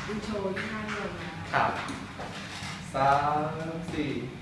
อินโทรที่ท่านลงนะครับ 3 4